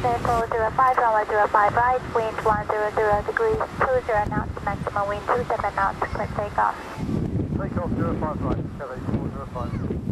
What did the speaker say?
7405, runway 05 right, wind 100 degrees, 20 knots, maximum wind 27 knots, clear takeoff. Takeoff 05 right, 7405.